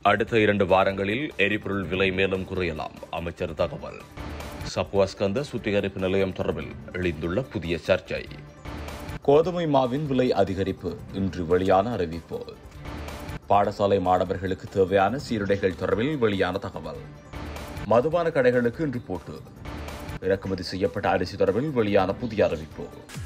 அடுத்த 2 வாரங்களில் எரிபொருள் விலை மேலும் குறையலாம். அமைச்சர் தகவல். சப்புவஸ்கந்த சுத்திகரிப்பு நிலையம் தொடர்பில் எழுந்துள்ள புதிய சர்ச்சை. கோதுமை மாவின் விலை அதிகரிப்பு இன்று வெளியான அறிவிப்பு. பாடசாலை மாணவர்களுக்கு தேவையான சீருடைகள் தொடர்பில் வெளியான தகவல். மதுபான கடைகளுக்கு இன்று பூட்டு. இறக்குமதி செய்யப்பட்ட அரிசி தொடர்பில் வெளியான புதிய அறிவிப்பு.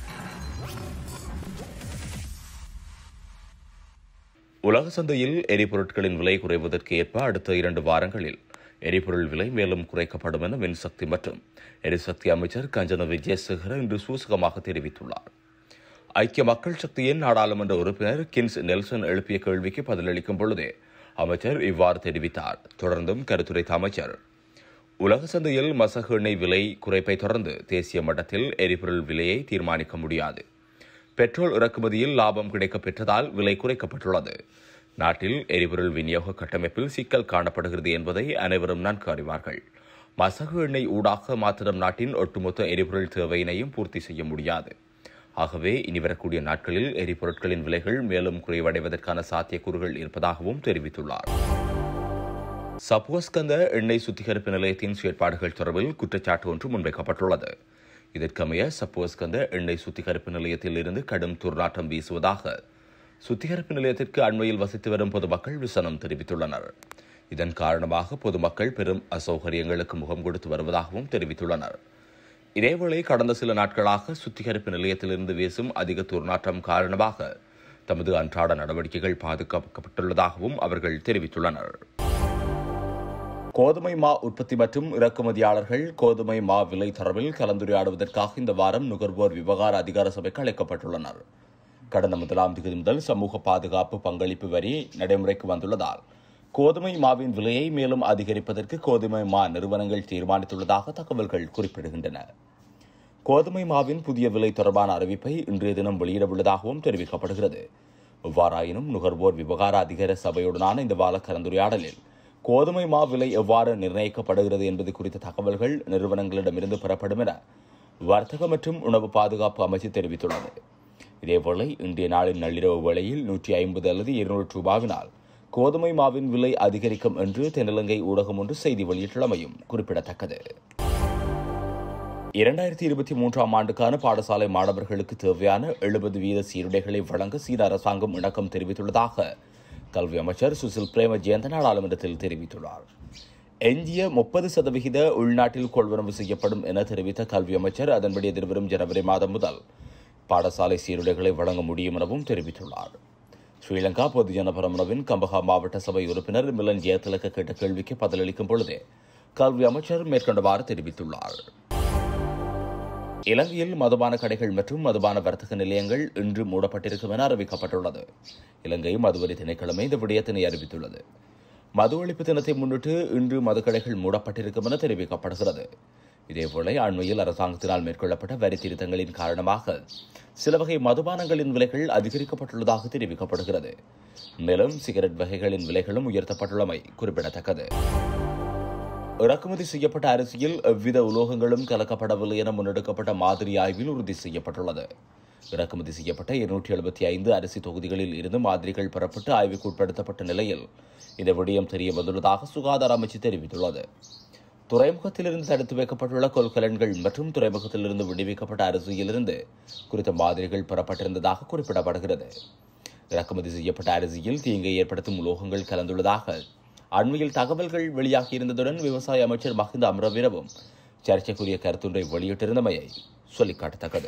உலக சந்தையில் எரிபொருட்களின் விலை குறைவதற்கு ஏற்ப அடுத்த 2 வாரங்களில் எரிபொருள் விலை மேலும் குறைக்கப்படும் என மின்சக்தி மற்றும் எரிசக்தி அமைச்சர் கஞ்சன விஜயசேகர இன்று சூசகமாக தெரிவித்துள்ளார். ஐக்கிய மக்கள் சக்தியின் நாடாளுமன்ற உறுப்பினர் கின்ஸ் நெல்சன் எழுப்பிய கேள்விக்கு பதிலளிக்கும் பொழுதே அமைச்சர் இவ்வாறு தெரிவித்தார். தொடர்ந்தும் கருத்துரைத்த அமைச்சர், உலக சந்தையில் மசகு எண்ணெய் விலை குறைப்பை தொடர்ந்து தேசிய மட்டத்தில் எரிபொருள் விலையை தீர்மானிக்க முடியாது. பெட்ரோல் இறக்குமதியில் லாபம் கிடைக்கப் பெற்றதால் விலை குறைக்கப்பட்டுள்ளது. நாட்டில் எரிபொருள் விநியோக கட்டமைப்பில் சிக்கல் காணப்படுகிறது என்பதை அனைவரும் நன்கு அறிவார்கள். மசகு எண்ணெய் ஊடாக மாத்திரம் நாட்டின் ஒட்டுமொத்த எரிபொருள் தேவையினையும் பூர்த்தி செய்ய முடியாது. ஆகவே இனி வரக்கூடிய நாட்களில் எரிபொருட்களின் விலைகள் மேலும் குறைவடைவதற்கான சாத்தியக்கூறுகள் இருப்பதாகவும் தெரிவித்துள்ளார். சப்புவஸ்கந்த எண்ணெய் சுத்திகரிப்பு நிலையத்தின் செயற்பாடுகள் தொடர்பில் குற்றச்சாட்டு ஒன்று முன்வைக்கப்பட்டுள்ளது. இதற்கமைய சப்புவஸ்கந்த எண்ணெய் சுத்திகரிப்பு நிலையத்தில் இருந்து கடும் துர்நாற்றம் வீசுவதாக சுத்திகரிப்பு நிலையத்திற்கு அண்மையில் வசித்து வரும் பொதுமக்கள் விசனம் தெரிவித்துள்ளனர். இதன் காரணமாக பொதுமக்கள் பெரும் அசௌகரியங்களுக்கு முகம் கொடுத்து வருவதாகவும் தெரிவித்துள்ளனர். இதேவேளை கடந்த சில நாட்களாக சுத்திகரிப்பு நிலையத்திலிருந்து வீசும் அதிக துர்நாற்றம் காரணமாக தமது அன்றாட நடவடிக்கைகள் பாதுகாக்கப்பட்டுள்ளதாகவும் அவர்கள் தெரிவித்துள்ளனர். கோதுமை மா உற்பத்தி மற்றும் இறக்குமதியாளர்கள் கோதுமை மா விலை தொடர்பில் கலந்துரையாடுவதற்காக இந்த வாரம் நுகர்வோர் விவகார அதிகார சபைக்கு அழைக்கப்பட்டுள்ளனர். கடந்த 1ஆம் தேதி முதல் சமூக பாதுகாப்பு பங்களிப்பு வரி நடைமுறைக்கு வந்துள்ளதால் கோதுமை மாவின் விலையை மேலும் அதிகரிப்பதற்கு கோதுமை மா நிறுவனங்கள் தீர்மானித்துள்ளதாக தகவல்கள் குறிப்பிடுகின்றன. கோதுமை மாவின் புதிய விலை தொடர்பான அறிவிப்பை இன்றைய தினம் வெளியிடவுள்ளதாகவும் தெரிவிக்கப்படுகிறது. எவ்வாறாயினும் நுகர்வோர் விவகார அதிகார சபையுடனான இந்த வார கலந்துரையாடலில் கோதுமை மா விலை எவ்வாறு நிர்ணயிக்கப்படுகிறது என்பது குறித்த தகவல்கள் நிறுவனங்களிடமிருந்து பெறப்படும் என வர்த்தக மற்றும் உணவு பாதுகாப்பு அமைச்சு தெரிவித்துள்ளது. இதேவேளை இன்றைய நாளின் நள்ளிரவு வேளையில் 150 அல்லது 200 ரூபாவினால் கோதுமை மாவின் விலை அதிகரிக்கும் என்று தென்னிலங்கை ஊடகம் ஒன்று செய்தி வெளியிட்டுள்ளமையும் குறிப்பிடத்தக்கது. 2023ஆம் ஆண்டுக்கான பாடசாலை மாணவர்களுக்கு தேவையான 70% சீருடைகளை வழங்க சீன அரசாங்கம் இணக்கம் தெரிவித்துள்ளதாக கல்வி அமைச்சர் சுசில் பிரேமஜயந்த நாடாளுமன்றத்தில் தெரிவித்துள்ளார். எஞ்சிய 30% உள்நாட்டில் கொள்வனவு செய்யப்படும் என தெரிவித்த கல்வி அமைச்சர் அதன்படி எதிர்வரும் ஜனவரி மாதம் முதல் பாடசாலை சீருடைகளை வழங்க முடியும் எனவும் தெரிவித்துள்ளார். ஸ்ரீலங்கா பொதுஜன பெரமுனவின் கம்பஹா மாவட்ட சபை உறுப்பினர் மிலன் ஜெயதிலக கேட்ட கேள்விக்கு பதிலளிக்கும் பொழுதே கல்வி அமைச்சர் மேற்கொண்டவாறு தெரிவித்துள்ளார். இலங்கையில் மதுபான கடைகள் மற்றும் மதுபான வர்த்தக நிலையங்கள் இன்று மூடப்பட்டிருக்கும் என அறிவிக்கப்பட்டுள்ளது. இலங்கை மதுவரி திணைக்களமே இந்த விடயத்தினை அறிவித்துள்ளது. மது ஒழிப்பு தினத்தை முன்னிட்டு இன்று மதுக்கடைகள் மூடப்பட்டிருக்கும் என தெரிவிக்கப்படுகிறது. இதேவேளை அண்மையில் அரசாங்கத்தினால் மேற்கொள்ளப்பட்ட வரி திருத்தங்களின் காரணமாக சில வகை மதுபானங்களின் விலைகள் அதிகரிக்கப்பட்டுள்ளதாக தெரிவிக்கப்படுகிறது. மேலும் சிகரெட் வகைகளின் விலைகளும் உயர்த்தப்பட்டுள்ளமை குறிப்பிடத்தக்கது. இறக்குமதி செய்யப்பட்ட அரிசியில் எவ்வித உலோகங்களும் கலக்கப்படவில்லை என முன்னெடுக்கப்பட்ட மாதிரி ஆய்வில் உறுதி செய்யப்பட்டுள்ளது. இறக்குமதி செய்யப்பட்ட 275 அரிசி தொகுதிகளில் இருந்து மாதிரிகள் பெறப்பட்டு ஆய்வுக்கு உட்படுத்தப்பட்ட நிலையில் இந்த விடயம் தெரிய வந்துள்ளதாக சுகாதார அமைச்சு தெரிவித்துள்ளது. துறைமுகத்திலிருந்து தடுத்து வைக்கப்பட்டுள்ள கொள்கலன்கள் மற்றும் துறைமுகத்திலிருந்து விடுவிக்கப்பட்ட அரிசியிலிருந்து குறித்த மாதிரிகள் பெறப்பட்டிருந்ததாக குறிப்பிடப்படுகிறது. இறக்குமதி செய்யப்பட்ட அரிசியில் தீங்கை ஏற்படுத்தும் உலோகங்கள் கலந்துள்ளதாக அண்மையில் தகவல்கள் வெளியாகியிருந்ததுடன் விவசாய அமைச்சர் மஹிந்த அமரவீரவும் சர்ச்சைக்குரிய கருத்தொன்றை வெளியிட்டிருந்தமையை சொல்லிக்காட்டத்தக்கது.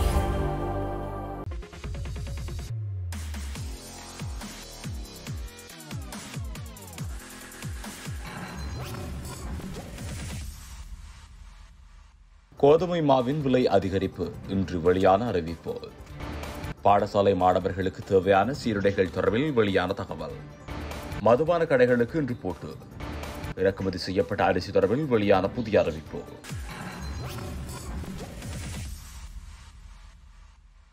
கோதுமை மாவின் விலை அதிகரிப்பு இன்று வெளியான அறிவிப்பு. பாடசாலை மாணவர்களுக்கு தேவையான சீருடைகள் தொடர்பில் வெளியான தகவல். மதுபான கடைகளுக்கு இன்று பூட்டு. இறக்குமதி செய்யப்பட்ட அரிசி தொடர்பில் வெளியான புதிய அறிவிப்பு.